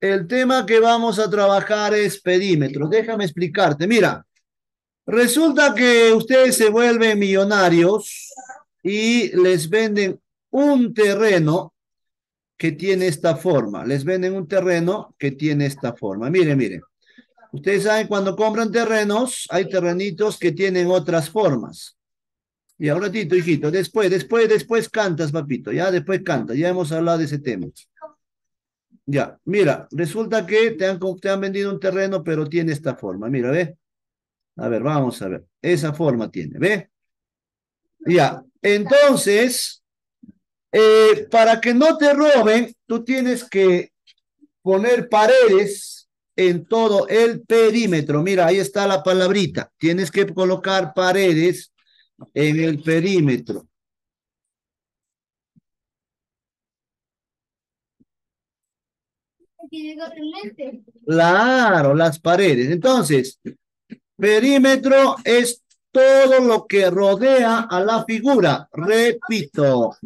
el tema que vamos a trabajar es perímetro. Déjame explicarte. Mira, resulta que ustedes se vuelven millonarios y les venden un terreno que tiene esta forma. Les venden un terreno que tiene esta forma. Miren, miren. Ustedes saben, cuando compran terrenos, hay terrenitos que tienen otras formas. Y un ratito, hijito, después cantas, papito, ya después cantas, ya hemos hablado de ese tema. Ya, mira, resulta que te han vendido un terreno, pero tiene esta forma, mira, ve. A ver, vamos a ver, esa forma tiene, ve. Ya, entonces, para que no te roben, tú tienes que poner paredes en todo el perímetro. Mira, ahí está la palabrita. Tienes que colocar paredes en el perímetro. Claro, las paredes. Entonces, perímetro es todo lo que rodea a la figura. Repito,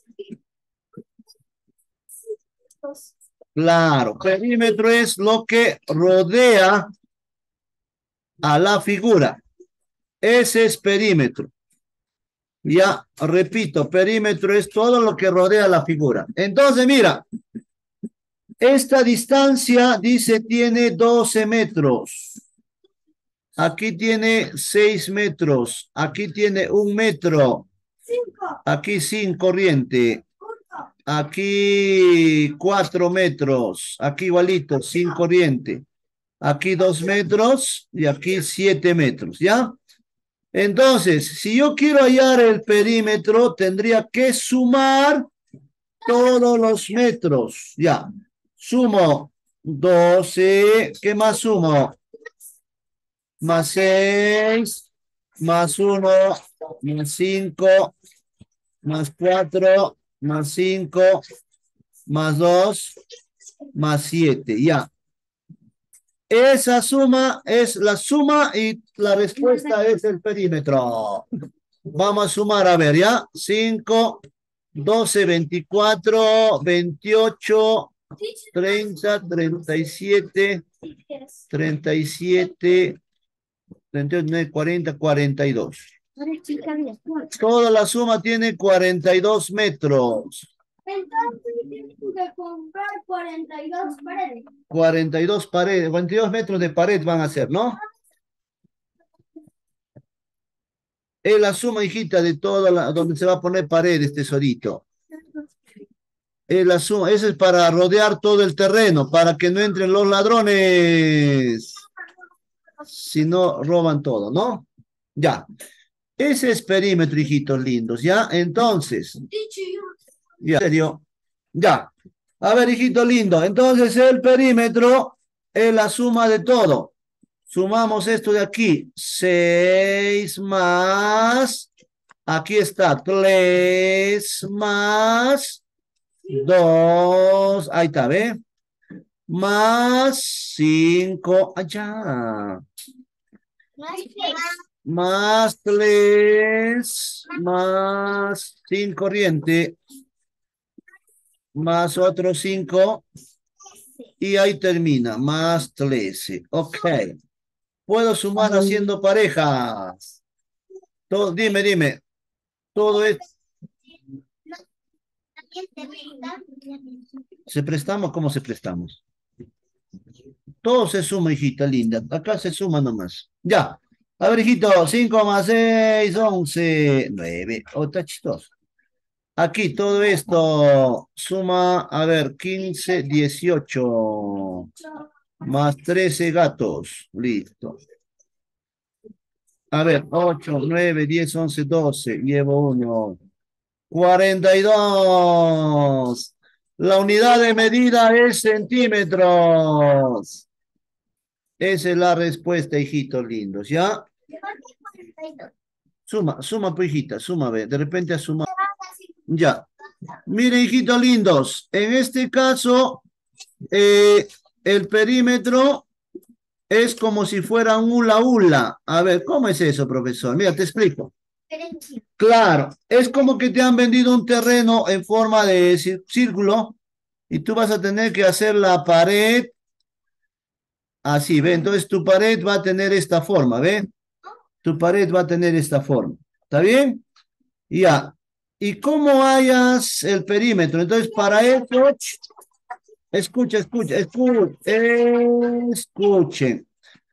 claro, perímetro es lo que rodea a la figura. Ese es perímetro. Ya, repito, perímetro es todo lo que rodea la figura. Entonces, mira, esta distancia dice tiene 12 metros. Aquí tiene 6 metros. Aquí tiene 1 metro. Aquí sin corriente. Aquí 4 metros. Aquí igualito, sin corriente. Aquí 2 metros y aquí 7 metros, ¿ya? Entonces, si yo quiero hallar el perímetro, tendría que sumar todos los metros. Ya. Sumo 12. ¿Qué más sumo? Más 6, más 1, más 5, más 4, más 5, más 2, más 7. Ya. Esa suma es la suma y la respuesta es el perímetro. Vamos a sumar, a ver, ¿ya? 5, 12, 24, 28, 30, 37, 37, 39, 40, 42. Toda la suma tiene 42 metros. Entonces tienes que comprar 42 paredes. 42 paredes, 42 metros de pared van a ser, ¿no? Es la suma, hijita, de toda la, donde se va a poner paredes, tesorito. Es la suma, eso es para rodear todo el terreno, para que no entren los ladrones. Si no, roban todo, ¿no? Ya. Ese es perímetro, hijitos lindos, ¿ya? Entonces, ya, en serio, ya. A ver, hijito lindo, entonces el perímetro es la suma de todo. Sumamos esto de aquí. 6 más, aquí está, 3 más 2, ahí está, ¿ve? Más 5, allá. Más 3, más sin corriente, más otro 5, y ahí termina, más 13. Ok. Puedo sumar haciendo parejas. Todo, dime, todo es. ¿Se prestamos? ¿Cómo se prestamos? Todo se suma, hijita linda. Acá se suma nomás. Ya. A ver, hijito, 5 más 6, 11, 9. Oh, está chistoso. Aquí todo esto suma, a ver, 15, 18. Más 13 gatos. Listo. A ver, 8, 9, 10, 11, 12. Llevo uno. 42. La unidad de medida es centímetros. Esa es la respuesta, hijitos lindos, ¿ya? Suma, pues, hijita, suma, ve. De repente a sumar. Ya. Miren, hijitos lindos, en este caso, el perímetro es como si fuera un hula hula. A ver, ¿cómo es eso, profesor? Mira, te explico. Claro, es como que te han vendido un terreno en forma de círculo y tú vas a tener que hacer la pared Así, ¿ve? Entonces tu pared va a tener esta forma, ¿ve? Tu pared va a tener esta forma. ¿Está bien? Ya. ¿Y cómo hallas el perímetro? Entonces, para eso, escuchen.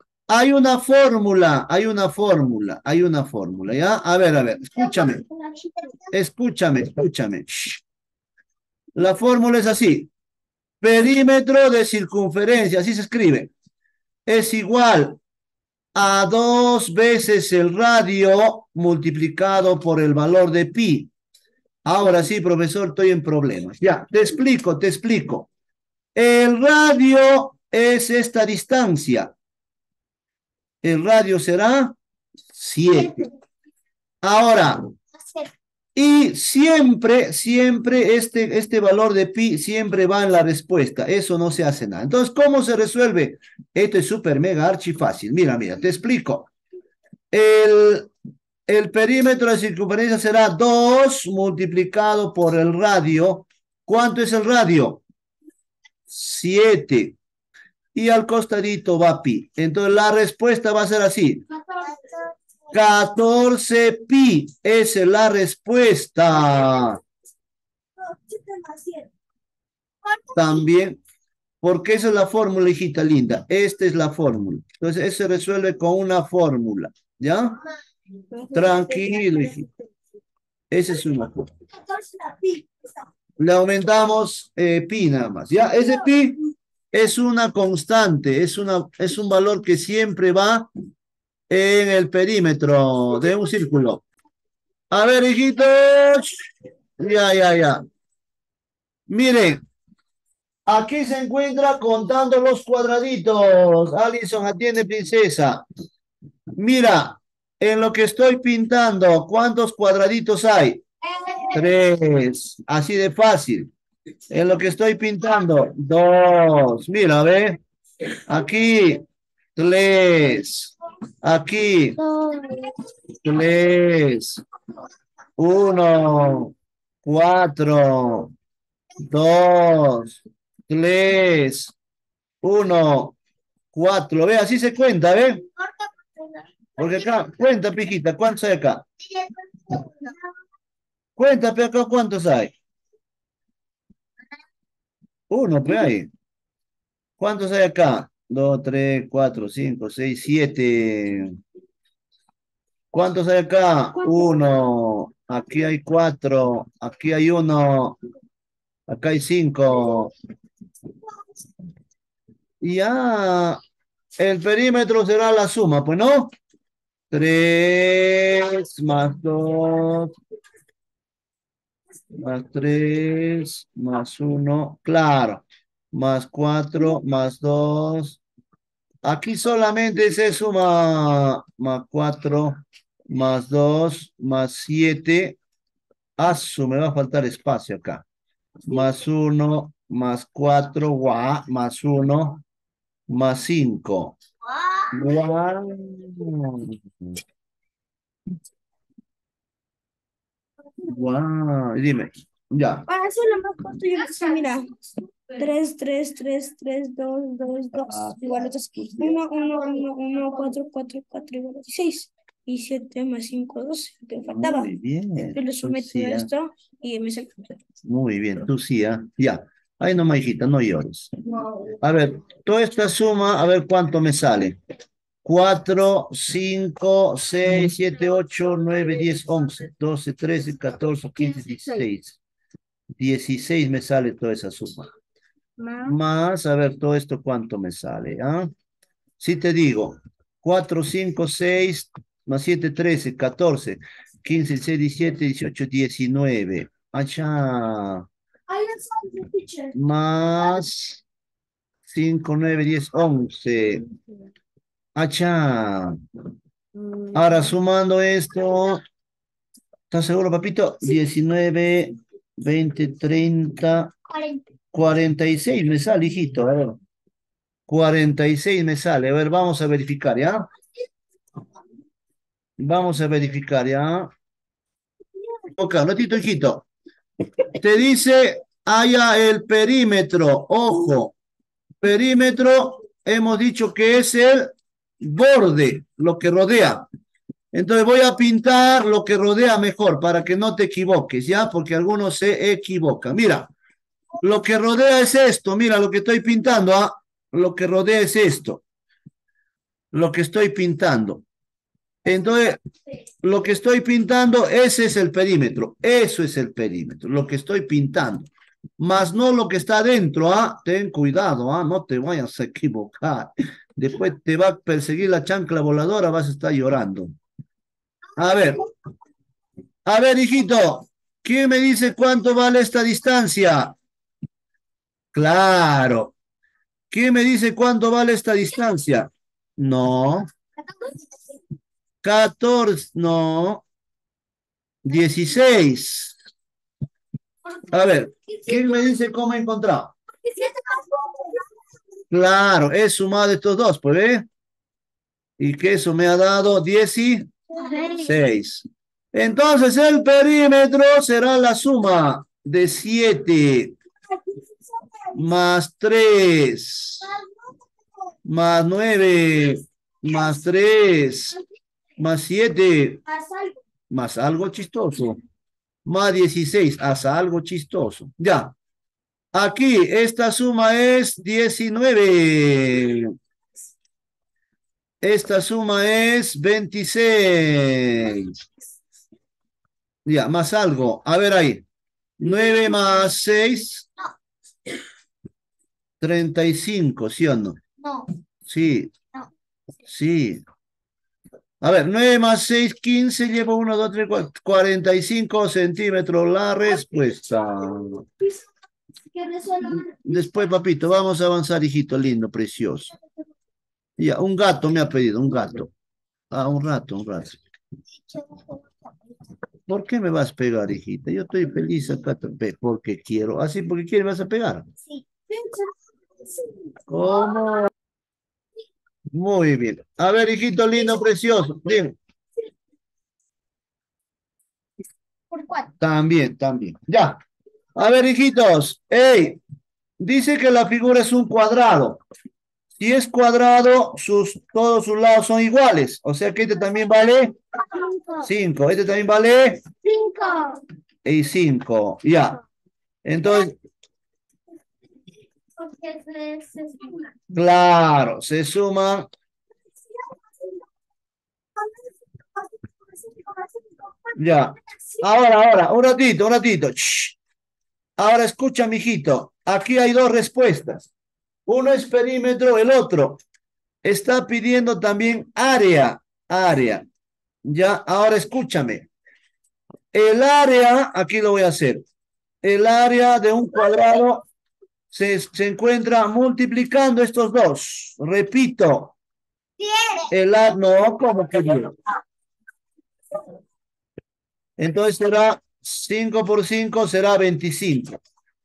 Hay una fórmula, ¿ya? A ver, escúchame. Shh. La fórmula es así. Perímetro de circunferencia, así se escribe. Es igual a 2 veces el radio multiplicado por el valor de pi. Ahora sí, profesor, estoy en problemas. Ya, te explico. El radio es esta distancia. El radio será 7. Ahora, y siempre este valor de pi siempre va en la respuesta. Eso no se hace nada. Entonces, ¿cómo se resuelve? Esto es súper mega archi fácil. Mira, te explico. El, el perímetro de circunferencia será 2 multiplicado por el radio. ¿Cuánto es el radio? 7. Y al costadito va pi. Entonces la respuesta va a ser así. 14 pi. Esa es la respuesta. También, porque esa es la fórmula, hijita linda. Esta es la fórmula. Entonces, eso se resuelve con una fórmula. ¿Ya? Tranquilo, hijita. Esa es una fórmula. Le aumentamos pi nada más. ¿Ya? Ese pi es una constante, es un valor que siempre va en el perímetro de un círculo. A ver, hijitos. Ya. Miren, aquí se encuentra contando los cuadraditos. Alison, atiende, princesa. Mira, en lo que estoy pintando, ¿cuántos cuadraditos hay? 3. Así de fácil. En lo que estoy pintando, 2. Mira, ve. Aquí, 3. Aquí, 3. 1. 4. 2. 3. 1. 4. Ve, así se cuenta, ¿ve? Porque acá, cuenta, pijita, ¿cuántos hay acá? Cuenta, pe acá, ¿cuántos hay? Uno, pe ahí. ¿Cuántos hay acá? 2, 3, 4, 5, 6, 7. ¿Cuántos hay acá? Uno. Aquí hay 4. Aquí hay 1. Acá hay 5. Y ya, el perímetro será la suma, pues, ¿no? 3 más 2 más 3 más 1, claro. Más 4 más 2. Aquí solamente se suma más 4 más 2 más 7. Me va a faltar espacio acá. Más 1 más 4 más 1 más 5. Guau. Guau. Dime, ya. Para hacerlo más corto, yo puse, mira, 3 3 3 3 2 2 2 igual a 1 1 1 1 4 4 4 igual a 16 y 7 más 5 12 que faltaba. Muy bien. Yo le sumé todo esto y me salió. Muy bien, tú sí, ¿ah? Ya. Ay, no, hijita, no llores. A ver, toda esta suma, a ver cuánto me sale. 4, 5, 6, 7, 8, 9, 10, 11, 12, 13, 14, 15, 16. 16 me sale toda esa suma. Más, a ver, todo esto cuánto me sale, ¿ah? Si te digo, 4, 5, 6, más 7, 13, 14, 15, 16, 17, 18, 19. Allá. Más 5, 9, 10, 11. Achá. Ahora sumando esto, ¿estás seguro, papito? 19, 20, 30, 46 me sale, hijito. A ver. 46 me sale. A ver, vamos a verificar, ¿ya? Vamos a verificar, ¿ya? Ok, un ratito, hijito. Te dice, haya el perímetro. Ojo, perímetro hemos dicho que es el borde, lo que rodea. Entonces voy a pintar lo que rodea mejor para que no te equivoques, ¿ya? Porque algunos se equivocan. Mira, lo que rodea es esto. Mira lo que estoy pintando, ¿ah? Lo que rodea es esto. Lo que estoy pintando. Entonces, lo que estoy pintando, ese es el perímetro. Eso es el perímetro, lo que estoy pintando. Más no lo que está adentro, ¿ah? Ten cuidado, ¿ah? No te vayas a equivocar. Después te va a perseguir la chancla voladora, vas a estar llorando. A ver, hijito, ¿quién me dice cuánto vale esta distancia? Claro. ¿Quién me dice cuánto vale esta distancia? No. 14, no. 16. A ver, ¿quién me dice cómo he encontrado? Claro, he sumado estos dos, pues, ¿eh? Y que eso me ha dado 16. Entonces el perímetro será la suma de 7 más 3 más 9 más 3 más 7 más algo chistoso más 16 hasta algo chistoso. Ya. Aquí esta suma es 19. Esta suma es 26. Ya, más algo. A ver ahí. 9 más 6, 35, ¿sí o no? No, Sí, no. sí. A ver, 9 más 6, 15, llevo 1, 2, 3, 4, 45 centímetros la respuesta. Después, papito, vamos a avanzar, hijito lindo, precioso. Ya, un gato me ha pedido, un gato. Ah, un rato, un rato. ¿Por qué me vas a pegar, hijita? Yo estoy feliz acá, porque quiero. Así, porque quieres, vas a pegar. Sí. ¿Cómo? Muy bien. A ver, hijito lindo, precioso. Bien. ¿Por cuál? También, también. Ya. A ver, hijitos. Ey, dice que la figura es un cuadrado. Si es cuadrado, todos sus lados son iguales. O sea que este también vale 5. Este también vale 5. y 5. Ya. Entonces, Porque se suma. claro, se suman. Ya. Ahora, un ratito, un ratito. Shh. Ahora escucha, mijito. Aquí hay dos respuestas. Uno es perímetro, el otro está pidiendo también área. Área. Ya, ahora escúchame. El área, aquí lo voy a hacer. El área de un cuadrado se encuentra multiplicando estos dos. Repito. No, ¿cómo que no? Entonces será 5 por 5 será 25.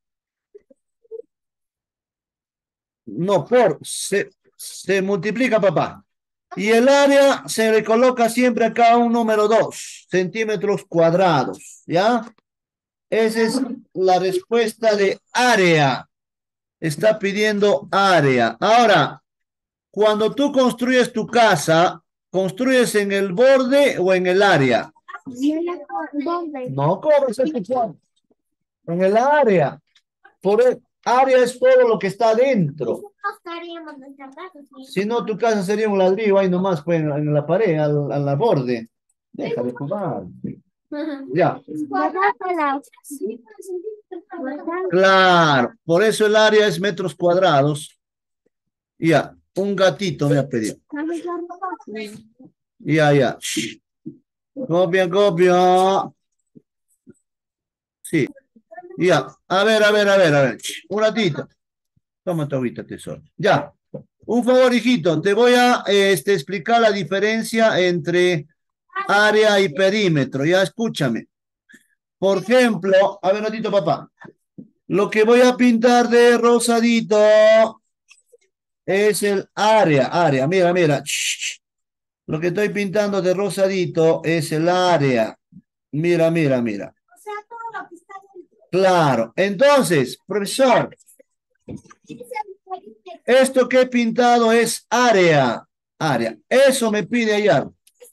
No, se multiplica, papá. Y el área se le coloca siempre acá un número 2 centímetros cuadrados, ¿ya? Esa es la respuesta de área. Está pidiendo área. Ahora, cuando tú construyes tu casa, ¿construyes en el borde o en el área? ¿Dónde? No, ¿cómo se escucha? En el área. Área es todo lo que está dentro. Si no, tu casa sería un ladrillo ahí nomás, pues, en la pared, a la borde. Deja de jugar. Ya. Claro, por eso el área es metros cuadrados. Ya, un gatito me ha pedido. Ya, ya. Shh. Copia, copia. Sí, ya. A ver. Shh. Un ratito. Toma tu agüita, tesoro. Ya. Un favor, hijito, te voy a explicar la diferencia entre área y perímetro. Ya, escúchame. Por ejemplo, a ver, ratito, papá. Lo que voy a pintar de rosadito es el área. Mira. Shh. Lo que estoy pintando de rosadito es el área. Mira. O sea, todo lo que está dentro. Claro. Entonces, profesor, Esto que he pintado es área. Área. Eso me pide hallar.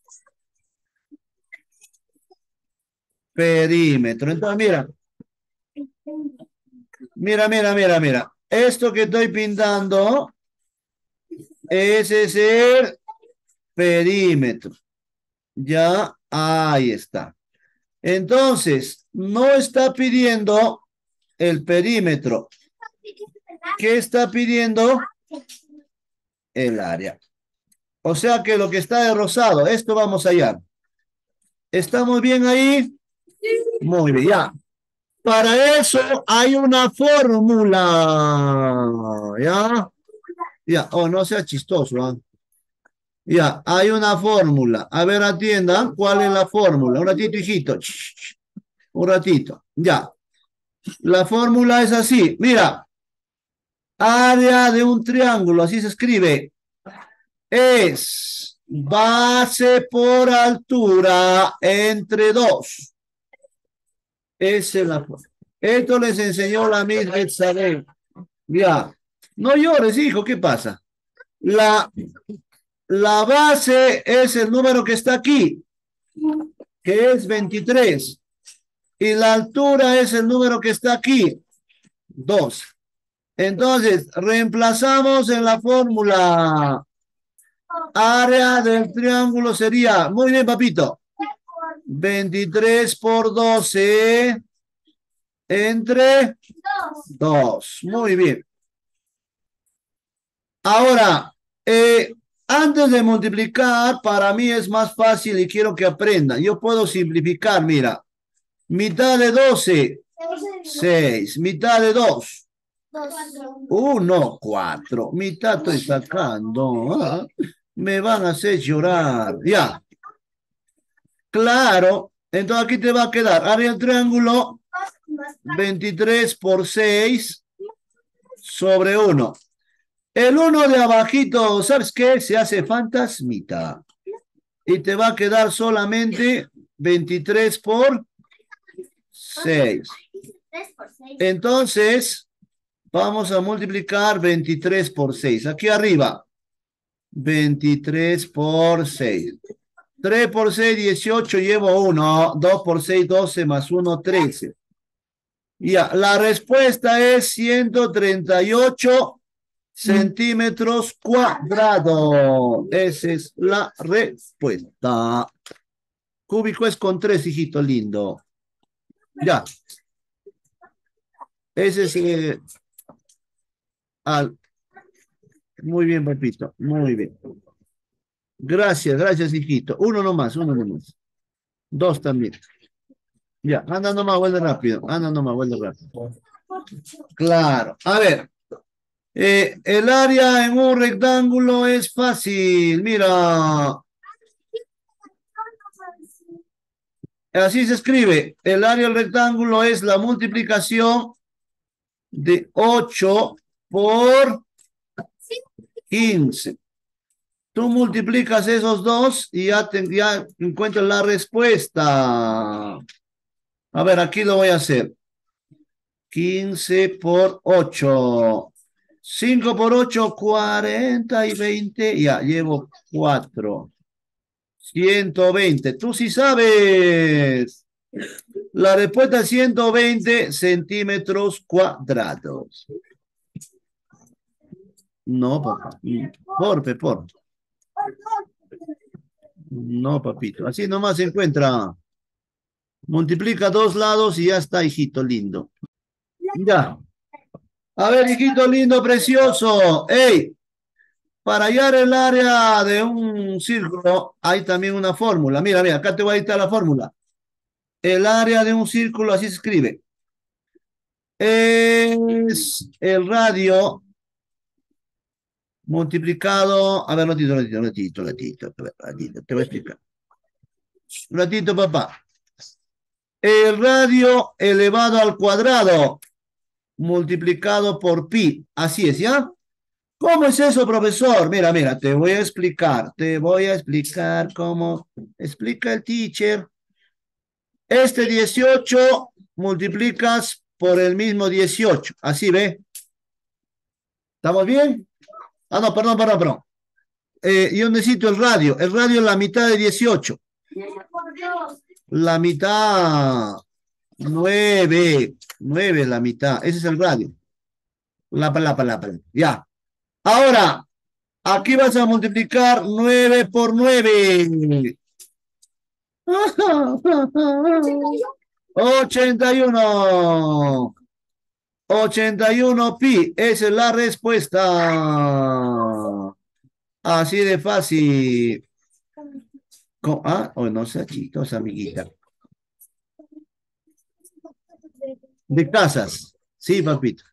Perímetro. Entonces, mira. Mira. Esto que estoy pintando, ese es el perímetro. Ya, ahí está. Entonces, no está pidiendo el perímetro. ¿Qué está pidiendo? El área. O sea que lo que está de rosado, esto vamos allá. ¿Estamos bien ahí? Muy bien, ya. Para eso hay una fórmula. ¿Ya? Ya, oh, no sea chistoso, ¿ah? Ya, hay una fórmula. A ver, atiendan, ¿cuál es la fórmula? Un ratito, hijito. Un ratito. Ya. La fórmula es así. Mira, área de un triángulo, así se escribe. Es base por altura entre dos. Esa es la fórmula. Esto les enseñó la misma Isabel. Ya. No llores, hijo, ¿qué pasa? La base es el número que está aquí, que es 23. Y la altura es el número que está aquí, 2. Entonces, reemplazamos en la fórmula. Área del triángulo sería, muy bien, papito, 23 por 12 entre 2. Muy bien. Ahora, antes de multiplicar, para mí es más fácil y quiero que aprendan. Yo puedo simplificar, mira. Mitad de 12, 6. Mitad de 2, 1, 4. Mitad estoy sacando. ¿Ah? Me van a hacer llorar. Ya. Claro. Entonces aquí te va a quedar área del triángulo 23 por 6 sobre 1. El 1 de abajito, ¿sabes qué? Se hace fantasmita. Y te va a quedar solamente 23 por 6. Entonces, vamos a multiplicar 23 por 6. Aquí arriba, 23 por 6. 3 por 6, 18, llevo 1. 2 por 6, 12, más 1, 13. Ya, la respuesta es 138 centímetros cuadrados. Esa es la respuesta. Cúbico es con 3, hijito lindo. Ya. Ese es al. Muy bien, papito. Muy bien. Gracias, hijito. Uno nomás, uno nomás. Dos también. Ya, anda nomás, vuelve rápido. Anda nomás, vuelve rápido. Claro. A ver. El área en un rectángulo es fácil. Mira. Así se escribe. El área del rectángulo es la multiplicación de 8 por 15. Tú multiplicas esos dos y ya encuentras la respuesta. A ver, aquí lo voy a hacer. 15 por 8. 5 por 8, 40 y 20. Ya, llevo 4. 120. Tú sí sabes. La respuesta es 120 centímetros cuadrados. No, papá. Por. No, papito. Así nomás se encuentra. Multiplica dos lados y ya está, hijito lindo. Ya. A ver, hijito lindo, precioso. ¡Ey! Para hallar el área de un círculo hay también una fórmula. Mira, acá te voy a dictar la fórmula. El área de un círculo, así se escribe. Es el radio multiplicado. A ver, ratito. A ver, ratito, te voy a explicar. Un ratito, papá. El radio elevado al cuadrado multiplicado por pi. Así es, ¿ya? ¿Cómo es eso, profesor? Mira, te voy a explicar. Te voy a explicar cómo explica el teacher. Este 18 multiplicas por el mismo 18. Así ve. ¿Estamos bien? Ah, no, perdón. Yo necesito el radio. El radio es la mitad de 18. La mitad, 9. 9 es la mitad. Ese es el radio. La. Ya. Ahora, aquí vas a multiplicar 9 por 9. 81. 81 pi. Esa es la respuesta. Así de fácil. Oh, no sea chistosa, amiguita. De casas. Sí, papito.